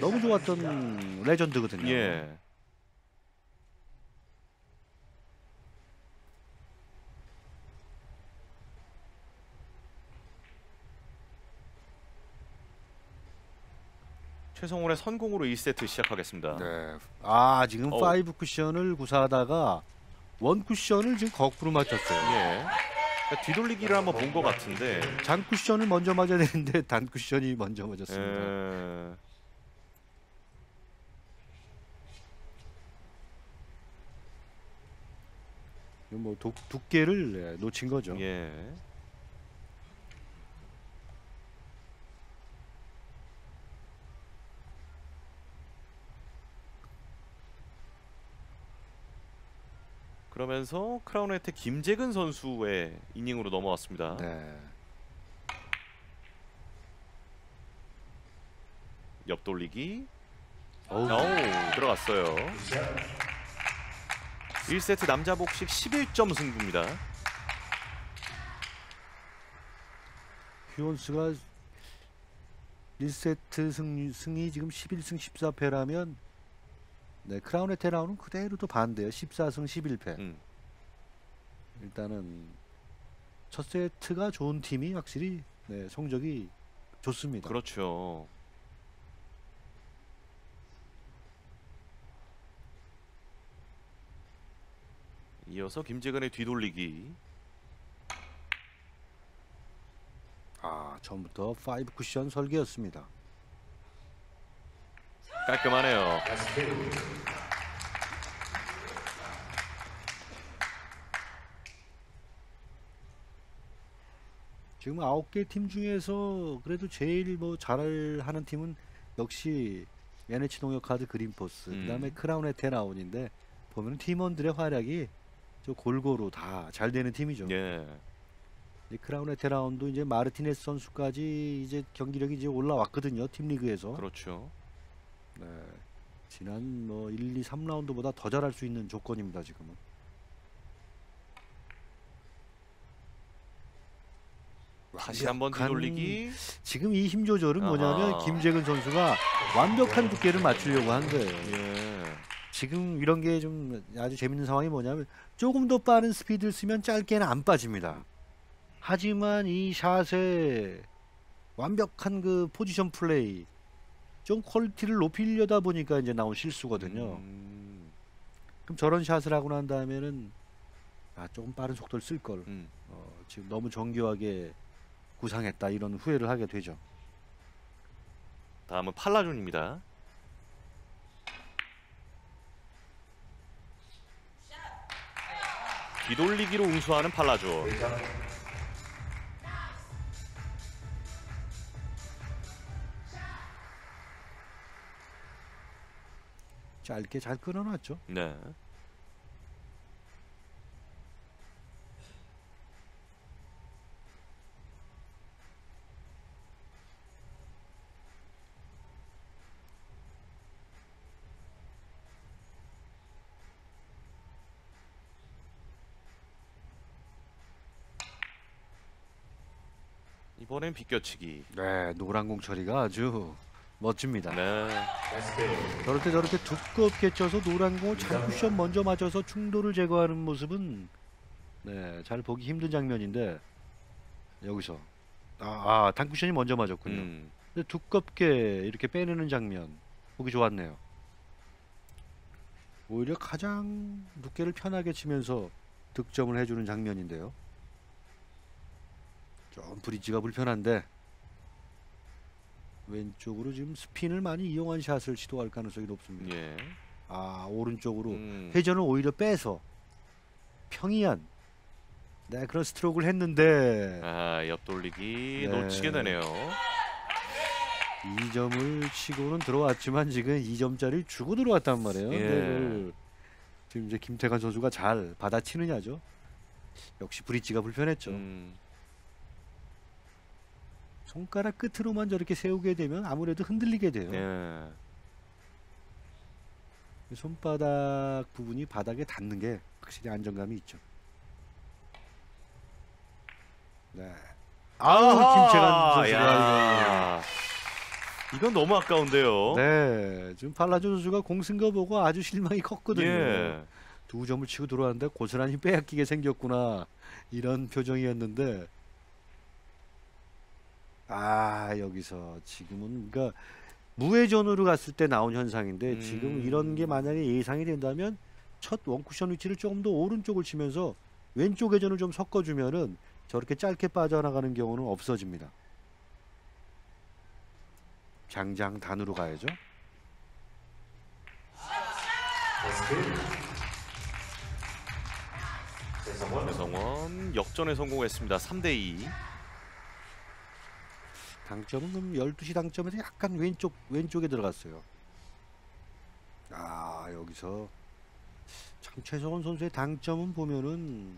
너무 좋았던 레전드거든요. 예. 최성훈의 선공으로 1세트 시작하겠습니다. 네. 지금 5 쿠션을 구사하다가 1 쿠션을 지금 거꾸로 맞췄어요. 예. 그러니까 뒤돌리기를 한번 본 것 같은데 장 쿠션을 먼저 맞아야 되는데 단 쿠션이 먼저 맞았습니다. 뭐 두께를 놓친 거죠. 예. 그러면서 크라운 혜택 김재근 선수의 이닝으로 넘어왔습니다. 네. 옆돌리기. 어우. 들어갔어요. 1세트 남자 복식 11점 승부입니다. 휴원스가 1세트 승이 지금 11승 14패라면 네, 크라운의 테라운은 그대로 또 반대예요. 14승 11패. 일단은 첫 세트가 좋은 팀이 확실히 네, 성적이 좋습니다. 그렇죠. 이어서 김재근의 뒤돌리기. 처음부터 5 쿠션 설계였습니다. 깔끔하네요. 지금 9개 팀 중에서 그래도 제일 뭐 잘하는 팀은 역시 NH 농협카드 그린포스, 그다음에 크라운의 테라운인데 보면 팀원들의 활약이 저 골고루 다 잘 되는 팀이죠. 예. 크라운의 테라운도 이제 마르티네스 선수까지 이제 경기력이 이제 올라왔거든요. 팀 리그에서. 그렇죠. 네. 지난 뭐 1, 2, 3라운드보다 더 잘할 수 있는 조건입니다, 지금은. 다시 한번 뒤돌리기. 지금 이 힘 조절은 뭐냐면 김재근 선수가 완벽한 두께를 맞추려고 한 거예요. 예. 지금 이런 게 좀 아주 재밌는 상황이 뭐냐면 조금 더 빠른 스피드를 쓰면 짧게는 안 빠집니다. 하지만 이 샷의 완벽한 그 포지션 플레이, 좀 퀄리티를 높이려다 보니까 이제 나온 실수거든요. 그럼 저런 샷을 하고 난 다음에는 조금 빠른 속도를 쓸 걸. 지금 너무 정교하게 구상했다 이런 후회를 하게 되죠. 다음은 팔라존입니다. 뒤돌리기로 응수하는 팔라존. 짧게 잘 끊어놨죠. 네. 이번엔 비껴치기. 네, 노란 공 처리가 아주 멋집니다. 네. 저럴 때 저렇게 두껍게 쳐서 노란 공을 장 쿠션 먼저 맞아서 충돌을 제거하는 모습은 네, 잘 보기 힘든 장면인데 여기서 단 쿠션이 먼저 맞았군요. 근데 두껍게 이렇게 빼내는 장면 보기 좋았네요. 오히려 가장 두께를 편하게 치면서 득점을 해주는 장면인데요. 좀 브릿지가 불편한데 왼쪽으로 지금 스핀을 많이 이용한 샷을 시도할 가능성이 높습니다. 예. 오른쪽으로 회전을 오히려 빼서 평이한 그런 스트로크를 했는데 옆돌리기 놓치게 되네요. 2점을 치고는 들어왔지만 지금 2점짜리 주고 들어왔단 말이에요. 예. 지금 이제 김태관 선수가 잘 받아치느냐죠. 역시 브릿지가 불편했죠. 손가락 끝으로만 저렇게 세우게 되면 아무래도 흔들리게 돼요. 예. 손바닥 부분이 바닥에 닿는 게 확실히 안정감이 있죠. 네. 김태관 선수가 이건 너무 아까운데요. 네, 지금 팔라조 선수가 공 쓴 거 보고 아주 실망이 컸거든요. 예. 2점을 치고 들어왔는데 고스란히 빼앗기게 생겼구나 이런 표정이었는데 여기서 지금은 그러니까 무회전으로 갔을 때 나온 현상인데 지금 이런 게 만약에 예상이 된다면 첫 원쿠션 위치를 조금 더 오른쪽을 치면서 왼쪽 회전을 좀 섞어주면은 저렇게 짧게 빠져나가는 경우는 없어집니다. 장장 단으로 가야죠. 최성원 역전에 성공했습니다. 3대2. 당점은 그럼 12시 당점에서 약간 왼쪽에 들어갔어요. 여기서 참 최성원 선수의 당점은 보면은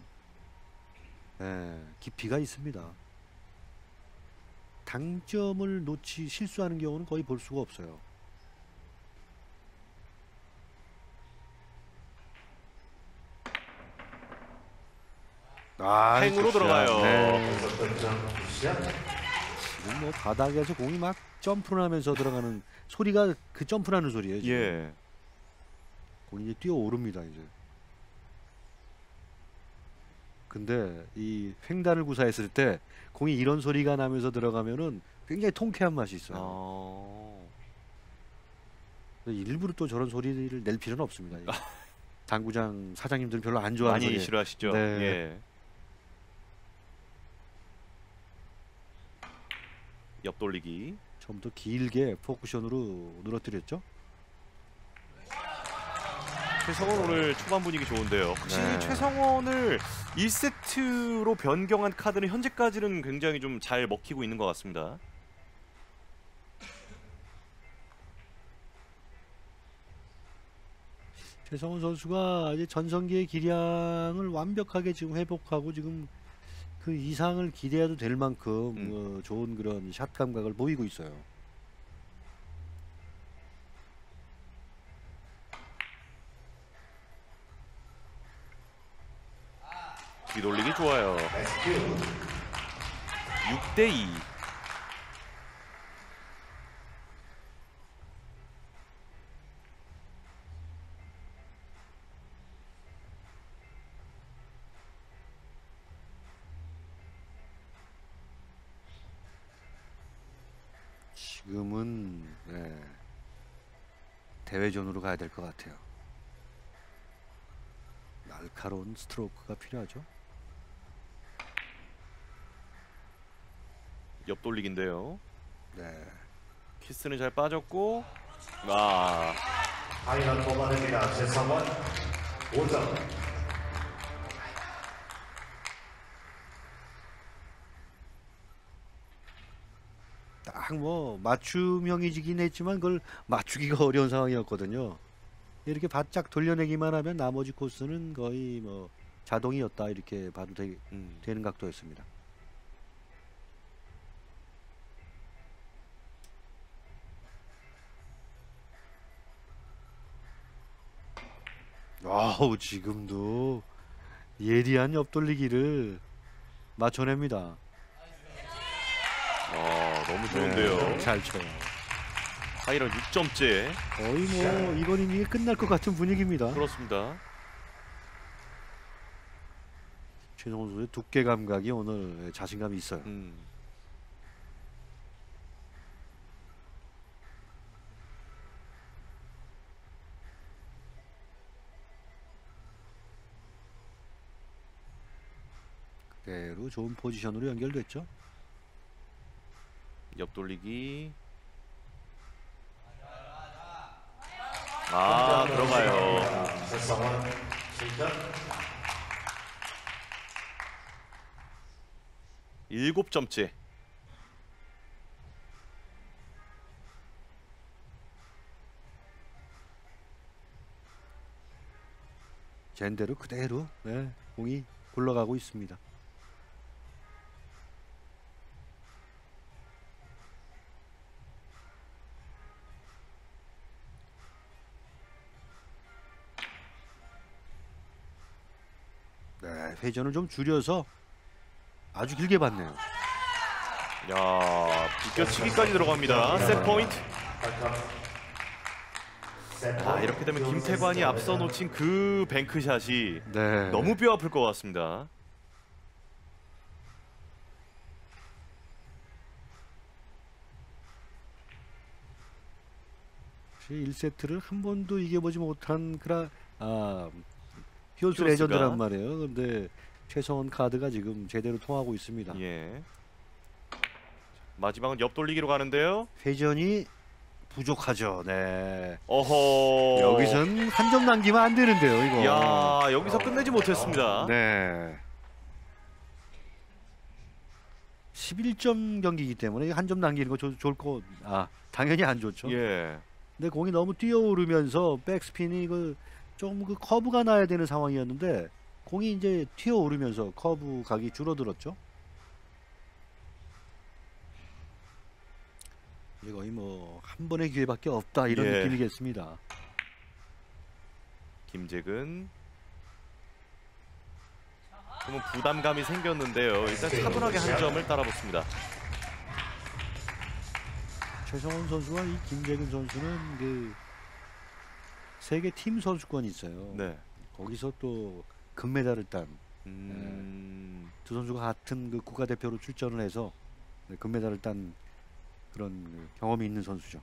깊이가 있습니다. 당점을 실수하는 경우는 거의 볼 수가 없어요. 행으로 들어가요. 네. 지금 뭐 바닥에서 공이 막 점프를 하면서 들어가는 소리가 그 점프라는 소리예요. 지금. 예. 공이 이제 뛰어오릅니다 이제. 근데 이 횡단을 구사했을 때 공이 이런 소리가 나면서 들어가면은 굉장히 통쾌한 맛이 있어요. 일부러 또 저런 소리를 낼 필요는 없습니다. 당구장 사장님들은 별로 안 좋아하는 많이 소리. 싫어하시죠. 네. 예. 옆돌리기. 처음부터 길게 포쿠션으로 늘어뜨렸죠. 최성원 오늘 초반 분위기 좋은데요. 확실히 네. 최성원을 1세트로 변경한 카드는 현재까지는 굉장히 좀 잘 먹히고 있는 것 같습니다. 최성원 선수가 이제 전성기의 기량을 완벽하게 지금 회복하고 지금 그 이상을 기대해도 될 만큼 좋은 그런 샷 감각을 보이고 있어요. 뒤돌리기 좋아요. 6대2. 지금은 대회전으로 가야 될 것 같아요. 날카로운 스트로크가 필요하죠. 옆돌리기인데요. 네. 키스는 잘 빠졌고 파이널 뽑아냅니다. 최성원 5점. 딱 뭐 맞춤형이긴 했지만 그걸 맞추기가 어려운 상황이었거든요. 이렇게 바짝 돌려내기만 하면 나머지 코스는 거의 뭐 자동이었다 이렇게 봐도 되는 각도였습니다. 지금도 예리한 옆돌리기를 맞춰냅니다. 너무 좋은데요. 네, 잘 쳐요. 파이널 6점째. 거의 뭐 이번 이닝이 끝날 것 같은 분위기입니다. 그렇습니다. 최성원 선수의 두께 감각이 오늘 자신감이 있어요. 그대로 좋은 포지션으로 연결됐죠. 옆돌리기. 들어가요. 최성원 7점. 7점째. 젠대로 그대로 공이 굴러가고 있습니다. 회전을 좀 줄여서 아주 길게 봤네요. 비껴치기까지 들어갑니다. 셋 포인트. 이렇게 되면 김태관이 앞서 놓친 그 뱅크샷이 네. 너무 뼈 아플 것 같습니다. 혹시 1세트를 한 번도 이겨보지 못한 히온스 히온스가. 레전드란 말이에요. 근데 최성원 카드가 지금 제대로 통하고 있습니다. 예. 마지막은 옆돌리기로 가는데요. 회전이 부족하죠. 네. 어허. 여기선 한 점 남기면 안 되는데요, 이거. 야, 여기서 끝내지 못했습니다. 네. 11점 경기이기 때문에 한 점 남기는 거 좋을 거. 당연히 안 좋죠. 예. 근데 공이 너무 뛰어오르면서 백스핀이 좀 커브가 나야 되는 상황이었는데 공이 이제 튀어오르면서 커브 각이 줄어들었죠. 이제 거의 뭐 한 번의 기회밖에 없다 이런 예. 느낌이겠습니다. 김재근. 그러면 부담감이 생겼는데요. 일단 차분하게 한 점을 따라붙습니다. 최성원 선수와 이 김재근 선수는 그 세계 팀 선수권이 있어요. 네. 거기서 또 금메달을 딴 두 선수가 같은 그 국가대표로 출전을 해서 금메달을 딴 그런 경험이 있는 선수죠.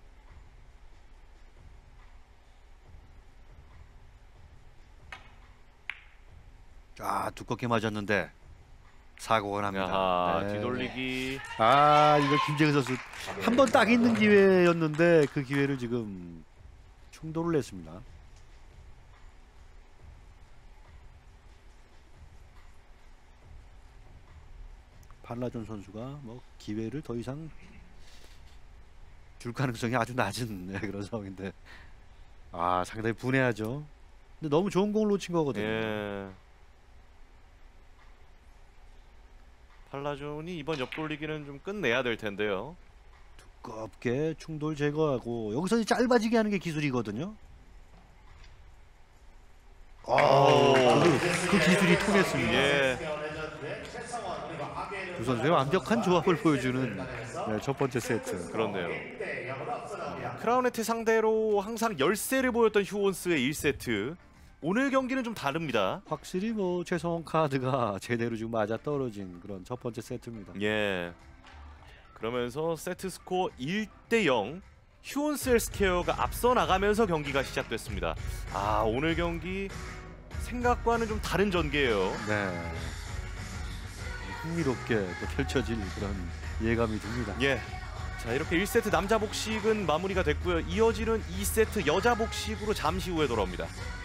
두껍게 맞았는데 사고가 납니다. 야하, 네. 뒤돌리기. 이거 김재근 선수 한 번 딱 있는 기회였는데 그 기회를 지금 충돌을 했습니다. 팔라존 선수가 뭐 기회를 더 이상 줄 가능성이 아주 낮은 그런 상황인데 상당히 분해하죠. 근데 너무 좋은 공을 놓친 거거든요. 예. 팔라존이 이번 옆돌리기는 좀 끝내야 될 텐데요. 두껍게 충돌 제거하고 여기서 짧아지게 하는 게 기술이거든요. 그 기술이 통했습니다. 예. 두 선수의 완벽한 조합을 보여주는 첫 번째 세트. 그렇네요. 크라우네트 상대로 항상 열세를 보였던 휴온스의 1세트. 오늘 경기는 좀 다릅니다. 확실히 뭐 최성원 카드가 제대로 지금 맞아 떨어진 그런 첫 번째 세트입니다. 예. 그러면서 세트 스코어 1대0. 휴온스 헬스케어가 앞서 나가면서 경기가 시작됐습니다. 오늘 경기 생각과는 좀 다른 전개예요. 네. 흥미롭게 또 펼쳐질 그런 예감이 듭니다. 예. 자, 이렇게 1세트 남자 복식은 마무리가 됐고요. 이어지는 2세트 여자 복식으로 잠시 후에 돌아옵니다.